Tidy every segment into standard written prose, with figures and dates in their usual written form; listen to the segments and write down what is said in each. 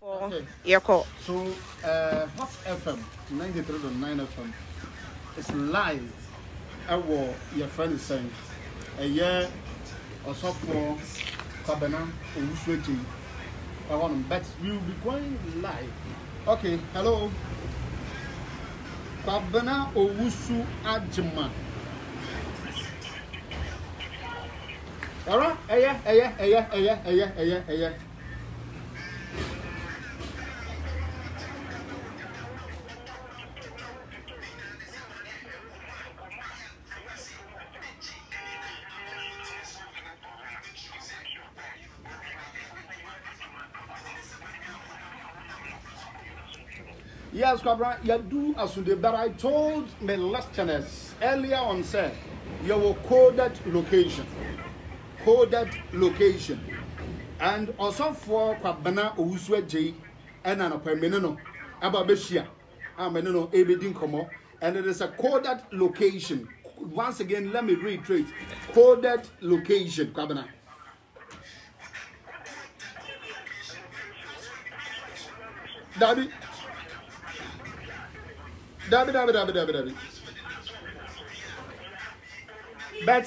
Okay. Yeko. So, Hot FM 93.9 FM is live. Your friend is saying, a year or so for Kabana or Usweti. But we will be going live. Okay, hello. Kabana Owusu Ajima. Alright, Yes, Cabra, you do as today, but I told my listeners earlier on, said you will coded location. And also for Kwabana Owusu J and an Opemino Ababeshia, Amenno Ebedin Komo, and it is a coded location. Once again, let me reiterate coded location, Kwabana. Dabi. But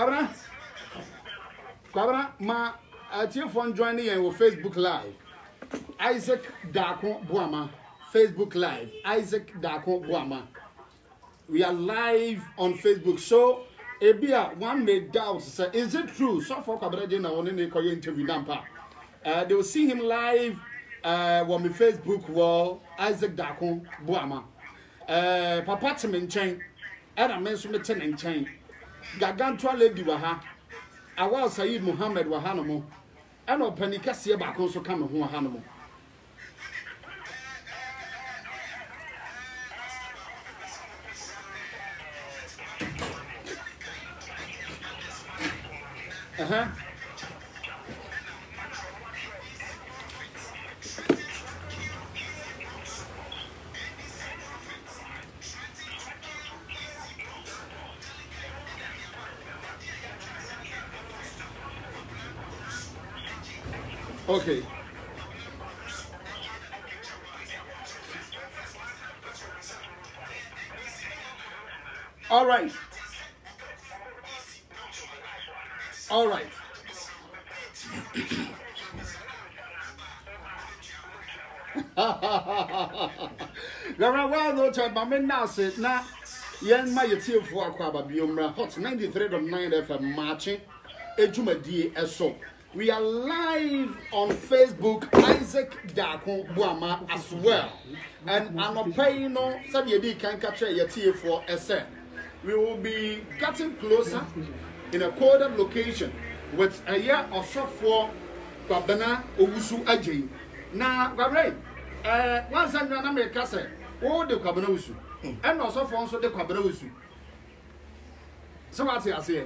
Kwabana, ma your phone joining you on Facebook Live. Isaac Dako Boama, Facebook Live. Isaac Dako Boama. We are live on Facebook. So, Ebia, one may doubt, say, is it true? So for Kwabana Jena on the interview Nampa. They will see him live on my Facebook wall, Isaac Dako Boama. Papa Timin and I mentioned the ten and chain. Gagantua lady waha. I was Said Muhammad Wahanamo. And no Penicassia back also come who Hanamo. Okay. All right. Well, no time, but men now said, nah, yen my tear for Aquaba Biomra Hot 93.9 FM marching, Ejuma D. So. We are live on Facebook, Isaac Dako Boama as well. And I'm not paying no, Sabi can capture your tier for SM. We will be getting closer in a coded location with a year or so for Kwabana Owusu Ajay. Now, Gabriel, once I'm going to make a say, all the Kwabana Owusu, and also for the Kwabana Owusu. So, what's I say?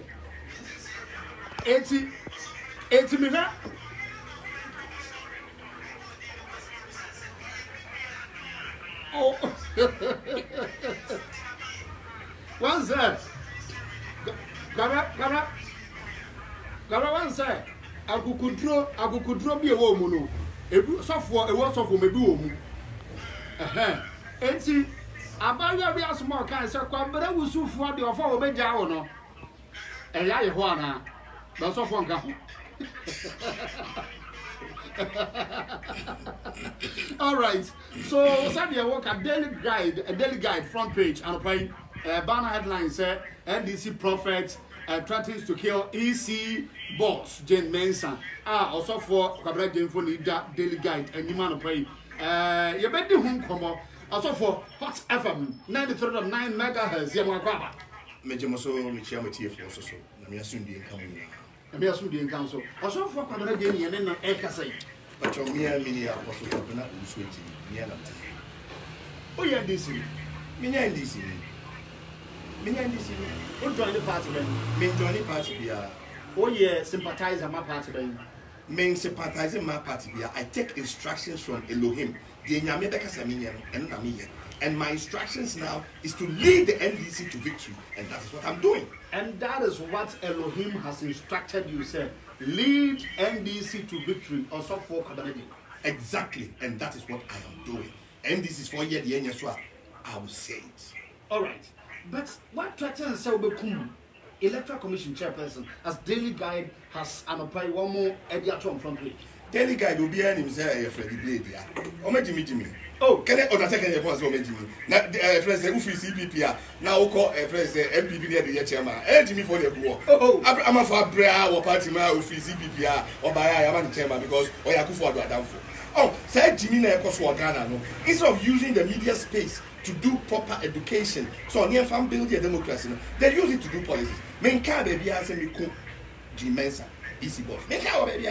80 minutes. Oh, one sir. Gaba, one sir. I could draw be a woman. A software, a word of maybe woman. Enti, about your small kind, so but I will soon for the offer of a jaw. And I wanna. That's off one gun. All right. So, Sabia work a daily guide front page and banner headline said NDC prophet threatens to kill EC boss Jane Mensa. Also for Kwabena Jane for daily guide and you man pay. You bet the home come also for Hot FM 93.9 megahertz. Yamaka. Mejamoso, Michiamati for so. I'm soon being coming. Be a Sudan Council. Also for Kwabena Jane and then Ekasai. But your mere mini apostle Kwabena Usweti, Miana. Oh, yeah, this is Minya DC. who join the party then? Men join the party. Oh, yeah, sympathize on my party then. Men sympathizing my party. I take instructions from Elohim. The Nyamebeka Saminian and Namiya. And my instructions now is to lead the NDC to victory. And that is what I'm doing. And that is what Elohim has instructed you, sir. Lead NDC to victory. Also for Kwabena Jane. Exactly, and that is what I am doing. And this is for year the end, so I will say it. All right, but what threatens so become Electoral Commission chairperson as Daily Guide has an opinion one more at the front page. Daily Guide will be an himself, Freddie Blade. Oh, Jimmy. Oh, can I on second year was Jimmy? Now, friends, who is CPP now call a friend MPP near the chairman. Jimmy for the war. Oh, I'm a for Brea or party man who is CPP or by I am chairman because Oyakufu are done for. Oh, said Jimmy Nekoswa Ghana. No, instead of using the media space to do proper education, so near farm build their democracy, they use it to do policies. Men can't be as a Miku Jim Mensa, easy boss. Men can't be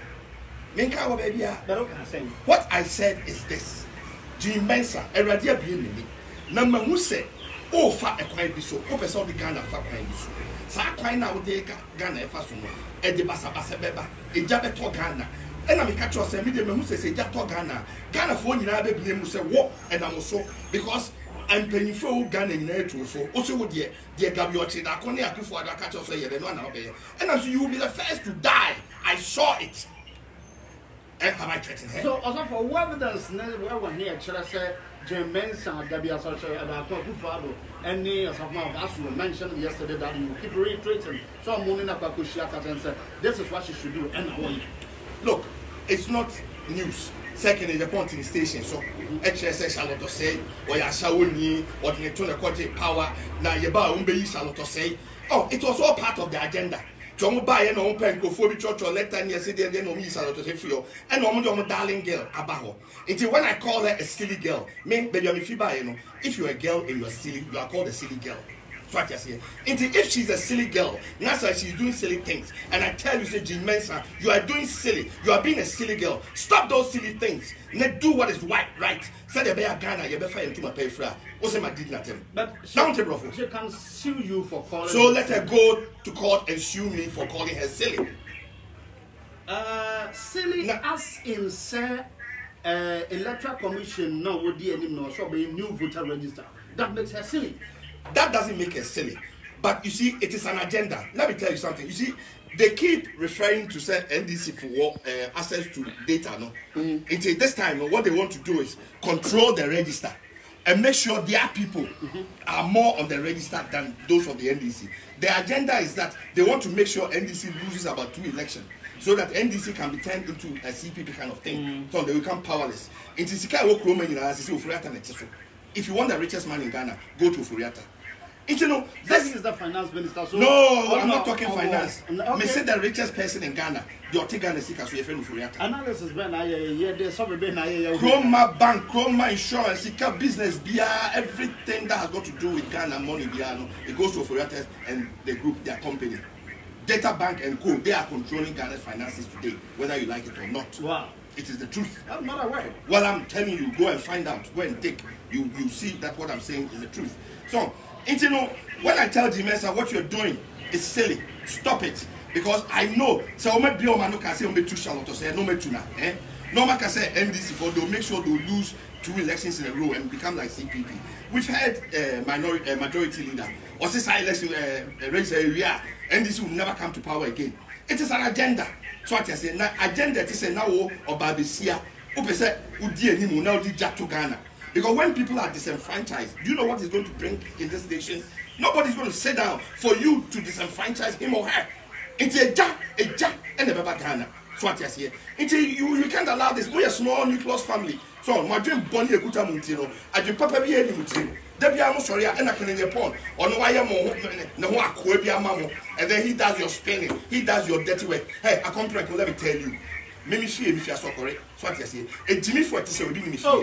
what I said is this. Jim Mensa, a radia being number who said, oh, fat a quite be so, open all the Ghana fat quite be so. Sa quite now take Ghana fasun, and the Bassa Beba, a Jabet to Ghana. And I'm a catcher, say, medium who says, a Jato Ghana. Ghana for you, I be able to say, what, and I'm also because I'm paying for Ghana in there too. So, also, would dear Gabriel, I can't have to for the catcher, say, and as you will be the first to die, I saw it. Have I threatened her? So, also for what evidence, we're here, shall I say, Jim Mensa, Gabby Associate, and our father, and as of now, as you mentioned yesterday, that you keep reiterating. So, I'm morning up Kushiaka and said, this is what she should do, and I want. Look, it's not news. Second, in the point in the station, so HSS Charlotte say, or Yashawuni, or the Tona power, now Yaba Umbe Charlotte say, oh, it was all part of the agenda. John buy and on pencophobia church or let time yesterday, then no miss out of the and no darling girl, Abaho. Until when I call her a silly girl, mean baby, if you buy, you know, if you're a girl and you're silly, you are called a silly girl. What you say? Until if she's a silly girl, that's why she's doing silly things. And I tell you, say, Jim Mensa, you are doing silly. You are being a silly girl. Stop those silly things. Let's do what is right. Say the bear Ghana, you better find to my pay fra. Also, my did nothing. But she can sue you for calling. So let her go to court and sue me for calling her silly. Silly as in say, Electoral Commission no would be anymore. So be new voter register. That makes her silly. That doesn't make her silly. But you see, it is an agenda. Let me tell you something. You see, they keep referring to say NDC for access to data. No, Until this time, what they want to do is control the register and make sure their people are more on the register than those of the NDC. The agenda is that they want to make sure NDC loses about 2 elections so that NDC can be turned into a CPP kind of thing. So they become powerless. If you want the richest man in Ghana, go to Furiata. You know, this is the finance minister. So no, I'm not talking finance. Okay. Me say the richest person in Ghana. You take Ghana sick as your friend Furiata. Analysis ben aye there's some ben aye. Chroma bank, Chroma insurance, business, everything that has got to do with Ghana money, it goes to Furiata and the group, their company. Data Bank and Co. They are controlling Ghana's finances today, whether you like it or not. Wow. It is the truth. I'm not aware. Well, I'm telling you, go and find out. Go and take. You see that what I'm saying is the truth. So, you know, when I tell Jim Mensa what you're doing is silly, stop it. Because I know, so I be on can say too Charlotte say no me tuna. No man can say NDC for they'll make sure they'll lose 2 elections in a row and become like CPP. We've had majority leader. Or since I election raise area, NDC will never come to power again. It is an agenda. So what I say, now agenda is now or Babisia. Because when people are disenfranchised, do you know what is going to bring in this nation? Nobody's going to sit down for you to disenfranchise him or her. It's a ja, and a Baba Ghana. So what I say, you can't allow this. We're a small nucleus family. So my dream Bonnie Kuta Muntino, I dream Papa Bier Mutino. Debbie, I'm sorry, and I can in your pawn. Or no, I am more, and then he does your spinning, he does your dirty work. Hey, I come let me tell you. Maybe she if you are so correct. So what I say, a Jimmy for to say we didn't no.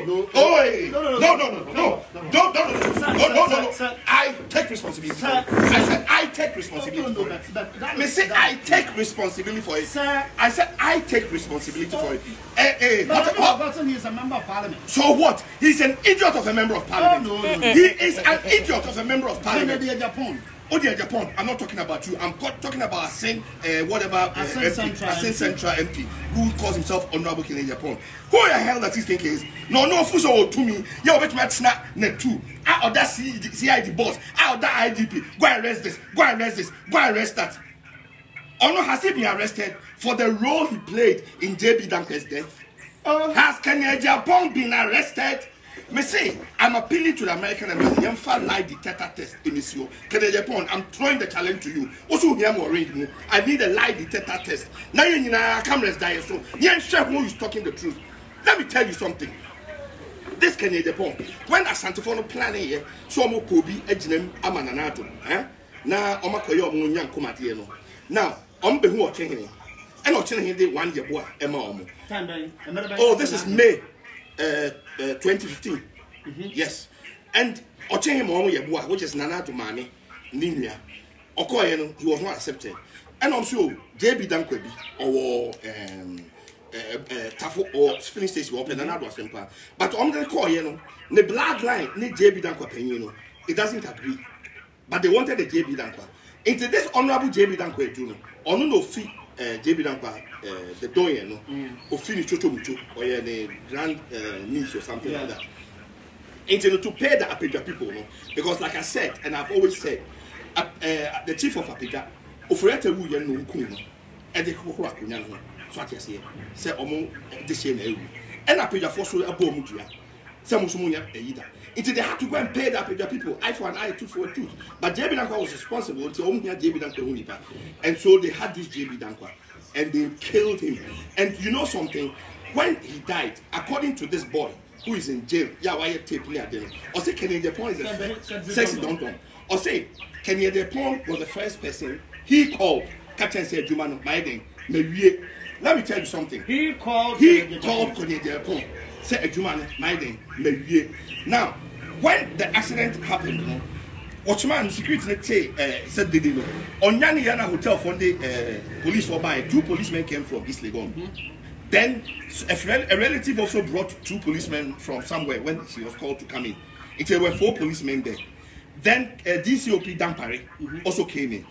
I take responsibility. I said I take responsibility for it. Me say I take responsibility for it. I said I take responsibility for it. He is a member of parliament. So what? He's an idiot of a member of parliament. He is an idiot of a member of parliament. Japan. I'm not talking about you. I'm talking about Asen Central MP who calls himself Honorable King in Japan. Who the hell does he think he is? No, Fuso to me. You bet me snap net 2. I that CID boss. I that IDP. Go and arrest this. Go and arrest this. Go and arrest that. Or no, has he been arrested for the role he played in JB Duncan's death? Has Kenya Japan been arrested? Me say, I'm appealing to the American embassy. I'm for lie detector test in this year. Kenya Japan, I'm throwing the challenge to you. Also, here more reading. I need a lie detector test. Now you know cameras die so. You sure who is talking the truth. Let me tell you something. This Kenya Japan, when Asante for no planning here, so I'm Kobi, Ejinem, Amananato. Now, I'm a Koyo Munyan Komatieno. Now, I'm be who watching him. And watching him 1 year boy, Emma. Oh, this is May 2015. Yes. And watching him on your boy, which is Nana to Mami, Ninia. Okoyeno, he was not accepted. And also, JB Dankwebi, or Tafo or filling station open and was simple. But on the call, the blood line, need JB Dankwa, it doesn't agree. But they wanted the JB Dankwa. Into this honorable JB Dankwa, on no fee, JB Dankwa, the doyen, or finish Chocho, or the grand niece or something like that. Into to pay the Apega people, because like I said, and I've always said, the chief of Apega, Ofreta Wuya no Kuno, and the Kukuakunan. Say among this year, and I paid a force a bomb. Some Sumunia, until they had to go and pay the people, eye for an eye, tooth for a tooth. But JB Dankwa was responsible to own JB Dankwa, and so they had this JB Dankwa, and they killed him. And you know something? When he died, according to this boy who is in jail, why tape near them, or say Kenya Japan is a sexy don't or say Kenya Japan was the first person he called Captain said Jumano Biden. Let me tell you something. He called Kenya Japan. Said a Juman Biden. Now, when the accident happened, Watchman security said they didn't know. On Yana Hotel for the police were by 2 policemen came from East Legon. Then a relative also brought 2 policemen from somewhere when she was called to come in. There were 4 policemen there. Then DCOP Dampare also came in.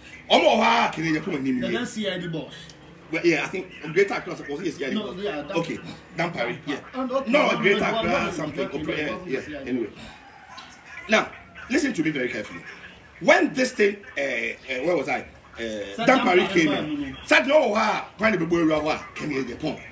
The CID boss. Well, yeah, I think Greater Accra was yes, yeah. No, yeah, okay, Dampare, yeah. Okay, no, Greater Accra something. Yeah. Anyway, now listen to me very carefully. When this thing, where was I? Dampare came in. Said no, when the boy Rawa came in the pond.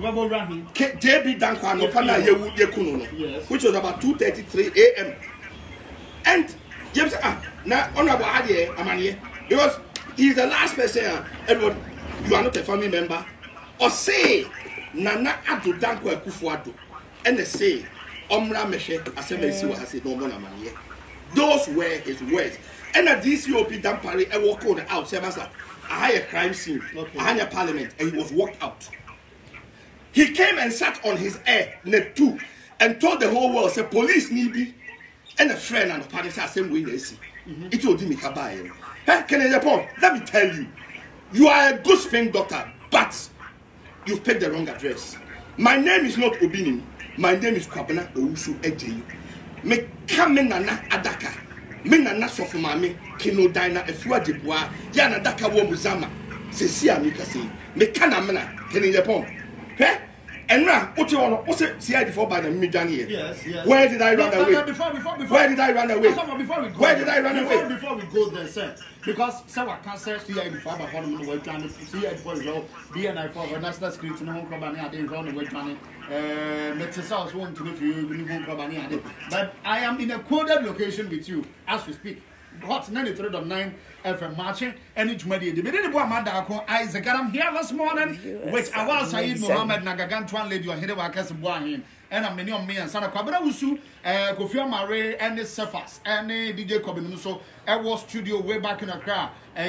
JB Dankwa no pana ye which was about 2:33 a.m. And James now honorable Adie Amanie, because he's the last person. Everyone, you are not a family member. Or say Nana Adu Dankwa Kufuado, and they say Omra Meshe Assembly was said no more Amanie. Those were his words. And at DCOP Dampare, I walked out. Sebasa, a higher crime scene, a higher parliament, and he was walked out. He came and sat on his air, net 2, and told the whole world, say, police need be, and a friend and a party say, same way they see. It told him, hey, Kenya Japan, let me tell you, you are a good spin doctor, but you've picked the wrong address. My name is not Obinim, my name is Kwabena Owusu Ejeyi. Me kame nana adaka, me nana sofumame, kino dina, efua jebua, yana daka wo muzama, se si amika se, me kana mena, Kenya Japan. And now, what you want to say, CID for by the Midjani? Yes. Where did I run away? Before. Where did I run away? Before we go, where did I run away? Before we go there, sir, because someone can't say CID for by one way trying to CID for the BNI for national security no company. I didn't run away trying to let us also want to know if you company. But I am in a quoted location with you as we speak. Hot 93.9 FM marching and each media. The minute Madako Isaac, I'm here this morning with Awal Said Mohammed Nagagan, lady or Hidewakas Buahin, and a many of me and Sana Kabra Usu, Kofi Mare, and the Cephas, and DJ Kobinuso, Air Studio way back in Accra, a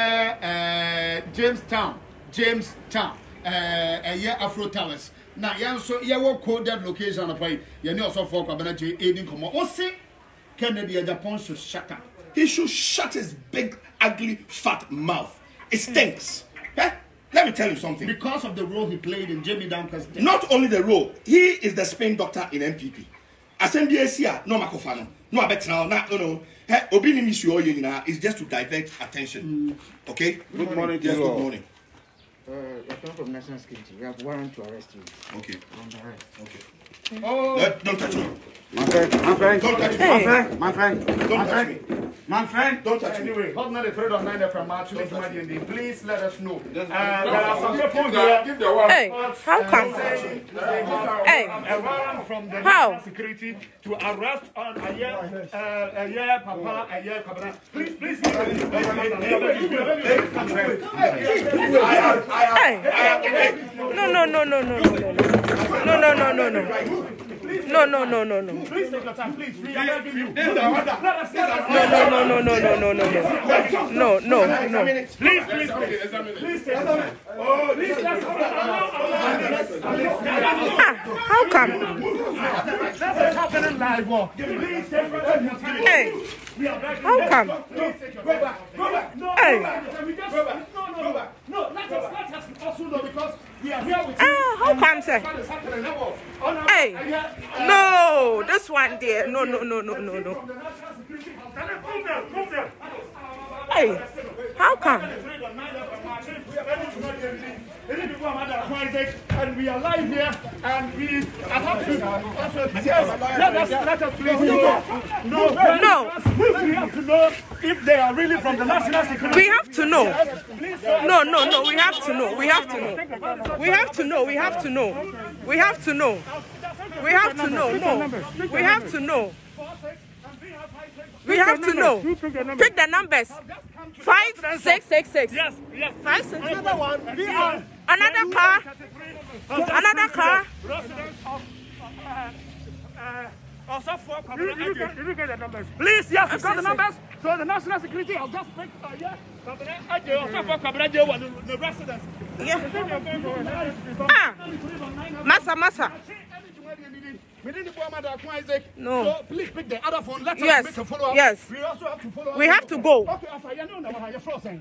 year Jamestown, a year Afro Towers. Now, yeah, so you will code that location of a you know, so for Kabana aiding come on. See, Kennedy Japan should shut up. He should shut his big, ugly, fat mouth. It stinks. Let me tell you something. Because of the role he played in Jamie Duncan's death. Not only the role, he is the spin doctor in MPP. Assembly Asia, no Makofano, no Abetrao, no. Obini Mishu is just to divert attention. Okay? Good morning. Yes, good morning. You're coming from National Security. We have warrant to arrest you. Okay. On the arrest. Okay. Oh. Don't touch me. My friend. Don't touch me. My friend. Don't touch me. My friend, Don't touch me. anyway, Hot 93.9 FM March, please let us know. There are some people here. Hey, how come? Hey, A warrant from the how? National Security to arrest on a year, Papa, a year, Kabra. Please. Hey, no. Please take your time, please. We are begging you. No. Please take your time. Oh, please, How come? This is happening live. Please take your time. Hey, how come? Go back. Hey. No, let us also know because we are here with you. How come, sir? Hey, no, this one there. No. Hey, how come? And we are live here, and we are happy. Let us please know. We have to know if they are really from the National Security. We have to know. No. We have to know. Pick the numbers. 5666. Yes. 566. Another one. We are Another car. Residents of also for you get the numbers. Please, yes, you got the numbers. So the National Security has just picked the residents. Yeah. Massa. No. So please pick the other phone. Let us make a follow-up. Yes. We also have to follow up. We have to go. Okay, you're frozen.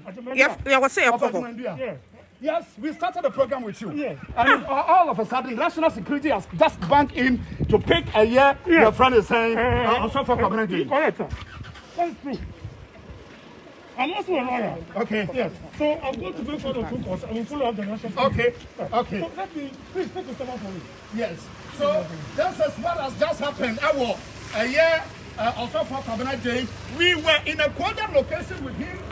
Yes, we started the program with you. Yeah. And all of a sudden, National Security has just banked in to pick a year. Your friend is saying, also for community. Correct. That's true. I'm also a lawyer. Okay. Yes. So I'm going to go for the two course. I will follow up the National Security. Okay. So let me, please take a step out for me. Yes. So this is what has just happened. A year also for Cabinet Day, we were in a quieter location with him.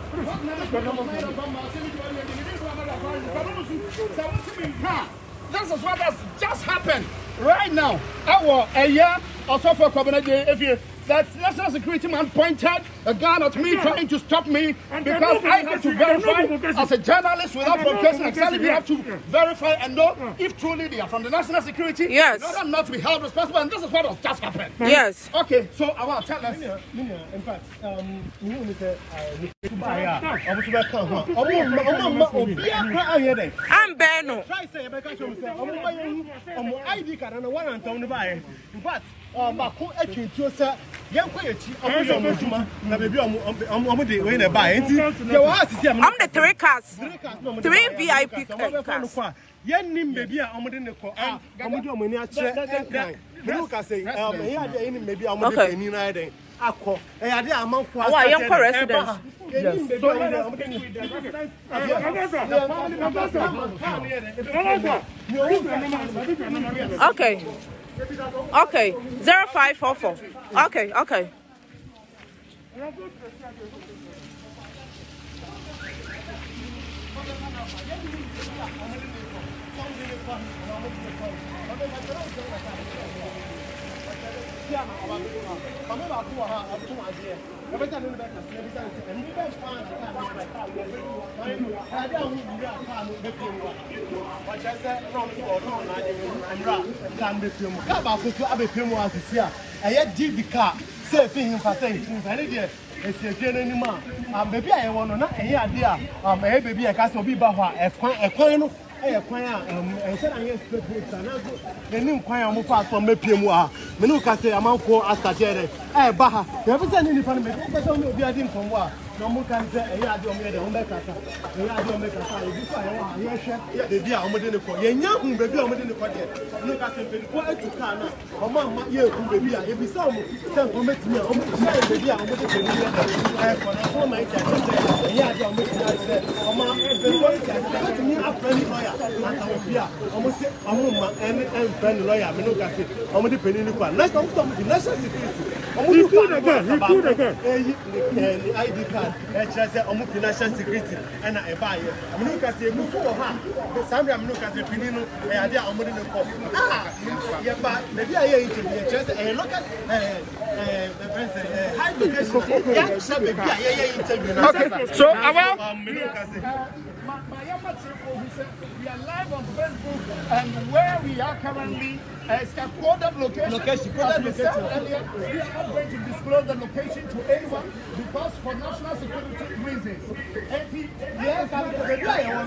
This is what has just happened right now. A year also for Cabinet Day, if you that National Security man pointed a gun at me, trying to stop me because I have to verify as a journalist without provocation. Exactly, we have to verify and know if truly they are from the National Security. Yes. In order not to be held responsible, and this is what has just happened. Yes. Okay, so I want to tell us. In fact, I'm Beno. Bako etwetwo se yenkwa yechi omoyo omojuma na bebi omode we na ba enti ye wa asisi am I'm the 3 cars. 3 VIP cars. Yennim bebi a omode ne ko omode omani a kire me ka say e ade yennim bebi a omode peni na eden akọ e ade amanfo Wa yenko residents. Yennim bebi a omode ne Okay. 0544. Okay. baby I want na eh ade a baby e ka se obi ba ho a ekwan no kwan a say na yes people na go enim kwan a mo fa so mapie mu a me no ka say amanko astagere ba ha e be say ni nipa no me ko say obi adi nkombo a no mo kan say e ya de o me de o be kasa e ya de o me kasa e bi so aye wa ye hwe de bi a o mo de ne ko ye nya hu be bi a o mo de ne ko de no ka se be ko etu ka na o ma ma ye hu be bi a e bi sa o mo se o me ti o mo ti ya be bi a o mo de ko ni e ko na so ma ita se e ya de o mo ti ya se o ma e be ko ita se ti ni a friend lawyer na ta o bi a o mo se o mo ma en friend lawyer me no ka se o mo de peni ni kwa na so mo di national security o mo do again ID card just say omo financial security and I buy it I'm no can say move for ha Sandra I'm no can say pinino e ade a omo de ne ko yeah but maybe I hear interview just local high education yeah so maybe I hear interview okay so our we are live on Facebook and where we are currently is a coded location. As we said earlier, we are not going to disclose the location to anyone because for national security reasons. Yes, I'm going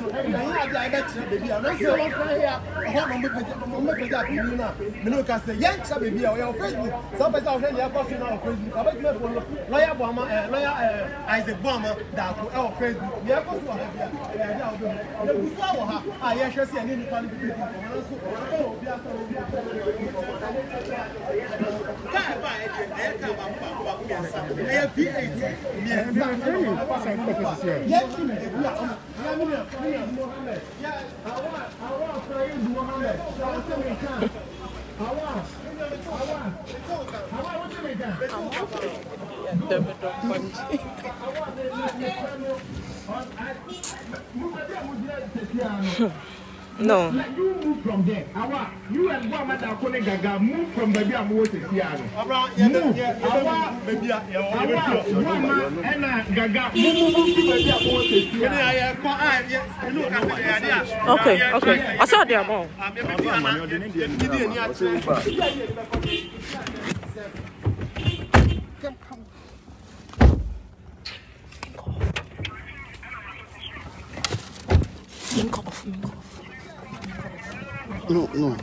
No. You move from there. You and Mama Gaga move from baby and move to piano. Move. Baby and Gaga move baby and move to piano. Okay. I saw them all. No.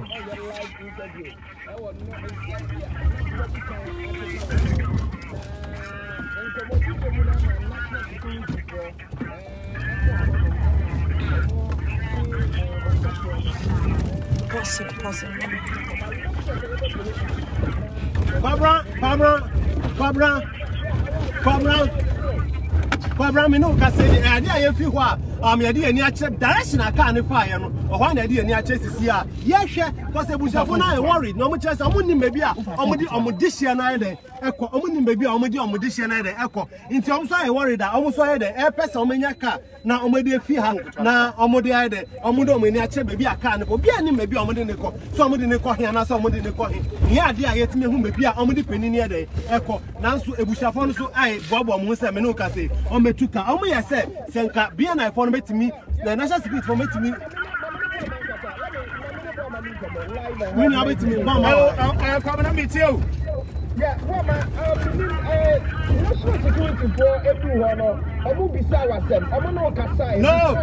Barbara, me no can say I feel what ya di ani ache direction aka ne fa ye no ohwa na di ani ache sisi a ye hwe because ebusafo na worried no mo chese omo ni mebi a omo di hye na de ekọ omo ni mebi a omo di hye na de ekọ nti omo so ya worried da omo so ye de e pesa omo nya ka na omo de fi ha na omo de ye de omo do omo ni ache mebi aka ne obi ani mebi omo de ne ko so omo de ne ko hia na so omo de ne ko he ye ade a yetime hu mebi a omo de penini ye de ekọ nanso ebusafo no so ai bobo mo se me no ka se omo tuka omo ye se senka bia na ifo metimi the national security for metimi we na betimi mama come na meet you yeah woman national security for everyone omo bisa wasem omo no kasa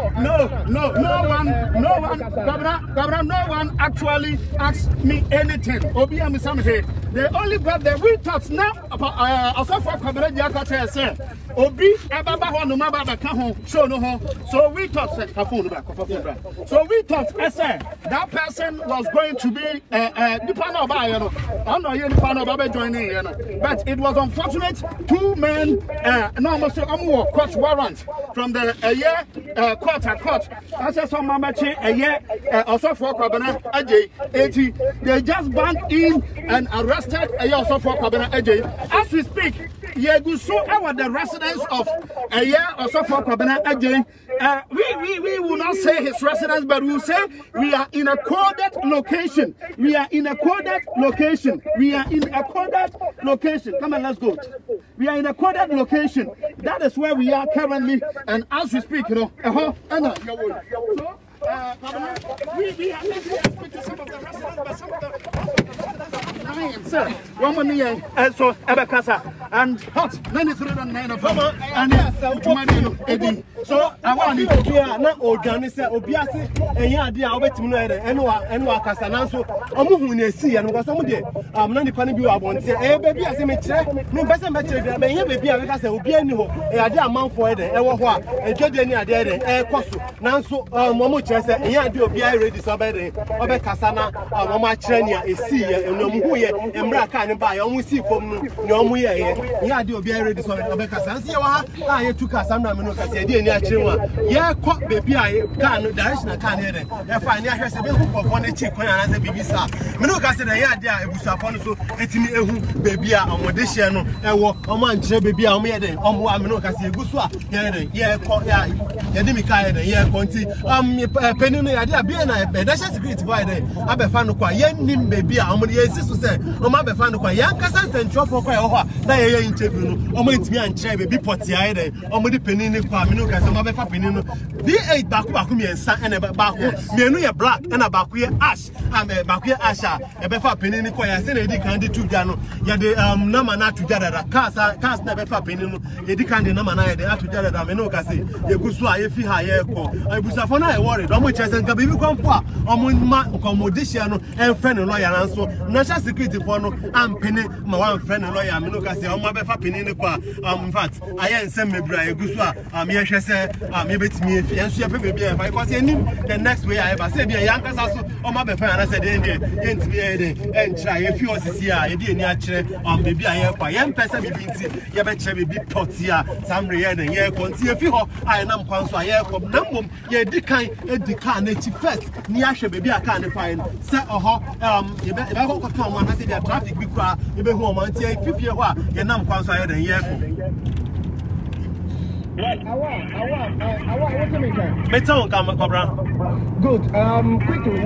no one actually asked me anything obi am something they only brought the we thought now also for Kabere Diakata say obi ebaba ho no ma ba ka ho show no ho so we thought so we thought that person was going to be depend on ba you know no you depend on ba joining you know but it was unfortunate 2 men no almost court warrant from the court I said some mama also for Kabana AJ 80 they just banned in and arrested also for Kabana AJ as we speak Yeguso our the residence of also for Kabana AJ we will not say his residence but we will say we are in a coded location come on let's go we are in a coded location that is where we are currently and as we speak you know we have to speak to some of the residents but some of the residents sir one more so Ebekasa and hot 93.9 FM and Tumani Eddie. So I want to be na odwane se obiase enye ade a obetimi no ere eno akasa nanso omuhu na esi ya no because omu de na nipa ne bi wa bonte bebi ase me kire me pese me kire be enye bebi a we ka se obi ani ho ade amanfo ede ewo ho a edwede ni ade ede koso nanso mo kire se enye ade obi a ready so be de obe kasa na mo ma kire ni a esi ya eno mu hu ye emra ka ne ba ya omu si fom no ne omu ye ye enye ade obi a ready so obe kasa nsi ye wa ha ye tu kasa na me no kasa ade ni achirwa ye ko bebi a ka no direction ka ne de e fa ni ahwese be hu kofo na chi kwan ana se bibi sa me no ka se de ye ade a ebusafo no so etimi ehu bebi a omode hye no ewo omo ankyere bebi a omo ye de omo wa me no ka se egusu a ye de ye ko ya ye de mi ka ye de ye ko nti peni no ye ade a bi na be da security boy de abefa no kwa ye nim bebi a omo ye si so se omo abefa no kwa ye nkasa ntwofo kwa ye ho a na ye ye interview no omo etimi ankyere bebi poti ya ye de omo de peni ni kwa me no ka se omo abefa peni no D8 baku mi ensa ene baku mienu ye black ena baku ye ash baku ye ash a ebefa peni ni kwa ya se na edi kan de tuja no ye de nama na tuja da cars na ebefa peni no ye di kan de nama na ye de atuja da me no ka se ye gusu a ye fi ha ye ko ebusafo na ye worry do mo chese nka bibi kwampo a omo ma accommodation no enfe ne lawyer na so national security for no ampene ma wan fe ne lawyer me no ka se omo abefa peni ni kwa in fact aye nsem mebra ye gusu a me ye hwese me betimi efi enso ye pe bebi e because ye nim the next way I ever say be yankasa so omo abefa na se de ye ntimi ye de enchira ye fi osisi a ye de ani akire bebi a ye kwa ye mpese bibi nti ye be kire bebi poti a samre ye de ye ko nti ye fi ho ai nam kwan so a ye ko na mbom ye di kan na chi first ni ahwe bebi a kan ne fa se oho ye be ko ko kan wa na se the traffic bi kwa ye be hu o man ti ye fifie ho a ye nam kwan so a ye de ye ko Right, what's the meantime? Metal come, Cobra. Good. Quickly,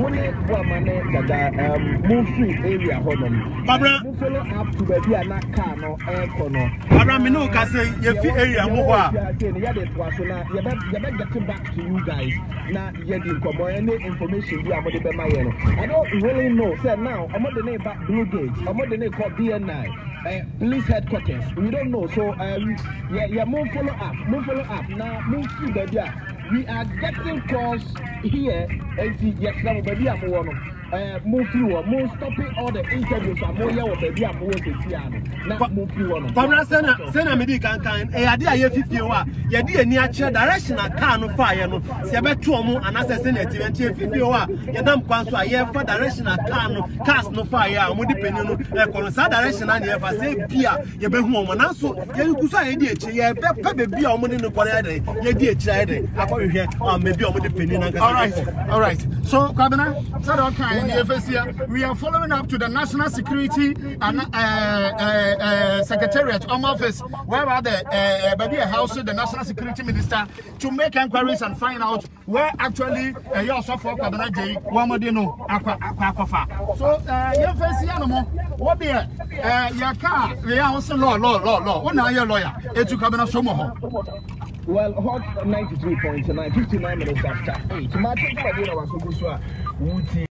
move free area, Cobra. Move follow up to the Via Naka, no air corner. Cobra, me no can say your area, move on. You're getting back to you guys. Now, you're getting any information you are going to be my I don't really know. Say now, I'm not the name back Blue Gate. I'm not the name called BNI. Police headquarters. We don't know. So, yeah, move follow up. Now, move through the we are getting calls here. And yes, now, baby, I'm one. Move through or move stopping all the interviews. I'm more here, baby. I'm more now move through one. Cobra, send me can idea you 50 wa. You did near direction a car no fire no. Sebetuomo and assassinate and 50 wa. You don't cancel a year for direction a car no cast no fire. I'm depending on the direction and you ever say Pia, you be home and also you could say you be a money no quality. You did child. I call you here, maybe I'm depending on. All right. So, Kabina, so okay. We are following up to the National Security and Secretariat office, where are the baby house, the National Security Minister, to make inquiries and find out where actually you also for Kabina J. Wamadino Aquafa. So, you face animal, what be your car? We are also law. What are your lawyer? It's to Kabina Somo. Well, hot 93.9, 59 minutes after 8.